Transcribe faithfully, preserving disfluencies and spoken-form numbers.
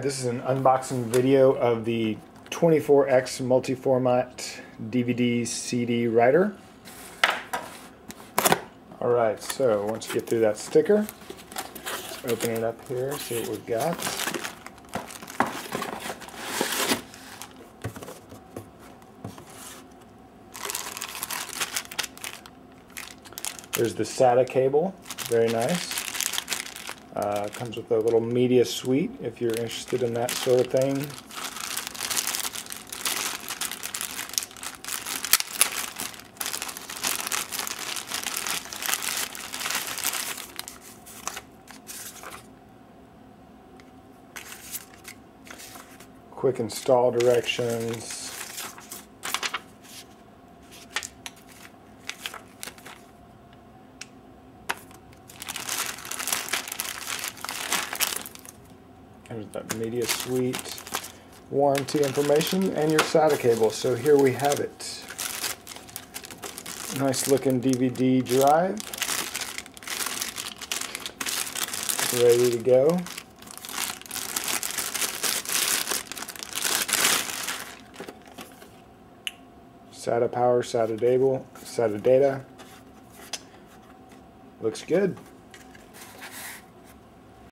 this is an unboxing video of the twenty-four X Multiformat D V D C D writer. Alright, so once you get through that sticker, let's open it up here, see what we've got. There's the SATA cable, very nice. Uh, comes with a little media suite if you're interested in that sort of thing. Quick install directions. There's that media suite, warranty information, and your SATA cable. So here we have it. Nice looking D V D drive. Ready to go. SATA power, SATA data, SATA data. Looks good.